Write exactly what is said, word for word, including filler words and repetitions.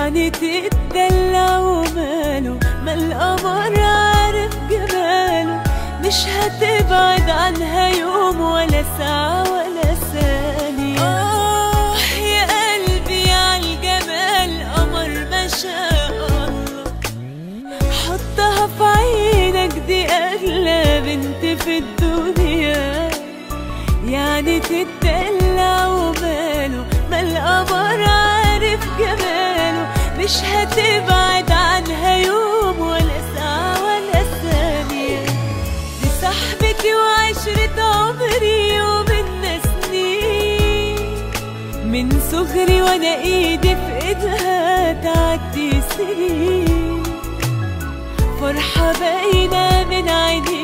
يعني تتدلع وماله، ما القمر عارف جماله، مش هتبعد عنها يوم ولا ساعة ولا ثانية. آه يا قلبي عالجمال قمر ما شاء الله، حطها في عينك دي أغلى بنت في الدنيا. يعني تتدلع وماله، ما القمر عارف جماله، مش هتبعد عنها يوم ولا ساعة ولا ثانية. دي صاحبتي وعشرة عمري ومنا سنين، من صغري وانا ايدي في ايدها تعدي سنين، فرحة باينة من عيني